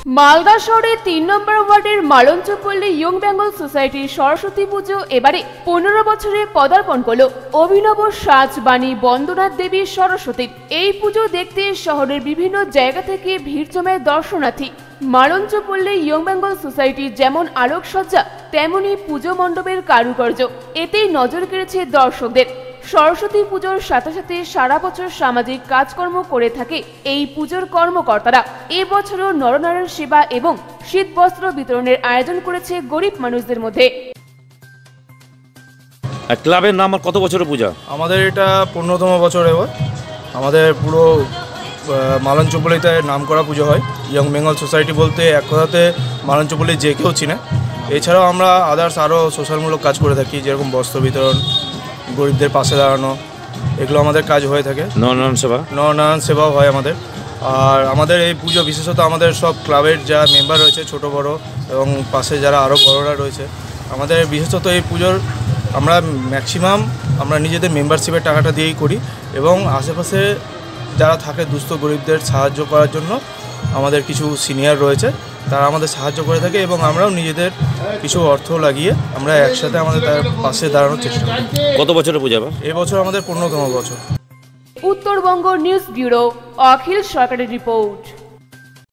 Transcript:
মালদা শহরে ৩ নম্বর ওয়ার্ডের মালঞ্চপল্লী ইয়ং বেঙ্গল সোসাইটির সরস্বতী পুজো এবারে ১৫ বছরে পদার্পণ করল অভিনব সাজ বাণী বন্দনা দেবী সরস্বতীর। এই পুজো দেখতে শহরের বিভিন্ন জায়গা থেকে ভিড় জমায় দর্শনার্থী। মালঞ্চপল্লী ইয়ং বেঙ্গল সোসাইটির যেমন আলোকসজ্জা তেমনি পুজো মণ্ডপের কারুকার্য এতেই নজর কেড়েছে দর্শকদের। সরস্বতী পুজোর সাথে সাথে সারা বছর সামাজিক কাজকর্ম করে থাকে এই পুজোর কর্মকর্তারা। এবছরও নরনারায়ণ সেবা এবং শীত বস্ত্র বিতরণের আয়োজন করেছে গরিব মানুষদের মধ্যে। ক্লাবের নাম আর কত বছরের পূজা? আমাদের এটা ১৫তম বছর। এবার আমাদের পুরো মালঞ্চপল্লীতে নাম করা পুজো হয়। ইয়ং বেঙ্গল সোসাইটি বলতে এক কথাতে মালঞ্চপল্লী যে কেউ চিনে। এছাড়াও আমরা আদার্স আরও সোশ্যালমূলক কাজ করে থাকি, যেরকম বস্ত্র বিতরণ, গরিবদের পাশে দাঁড়ানো, এগুলো আমাদের কাজ হয়ে থাকে। নরনারায়ণ সেবাও হয় আমাদের। আর আমাদের এই পুজো বিশেষত আমাদের সব ক্লাবের যারা মেম্বার রয়েছে, ছোট বড় এবং পাশে যারা আরও বড়রা রয়েছে, আমাদের বিশেষত এই পুজোর আমরা ম্যাক্সিমাম আমরা নিজেদের মেম্বারশিপের টাকাটা দিয়েই করি এবং আশেপাশে যারা থাকে দুস্থ গরিবদের সাহায্য করার জন্য আমাদের কিছু সিনিয়র রয়েছে, তারা আমাদের সাহায্য করে থাকে এবং আমরাও নিজেদের কিছু অর্থ লাগিয়ে আমরা একসাথে আমাদের তার পাশে দাঁড়ানোর চেষ্টা করি। কত বছরের পূজা? এবছর আমাদের ১৫তম বছর। উত্তরবঙ্গ নিউজ ব্যুরো, অখিল সরকারের রিপোর্ট।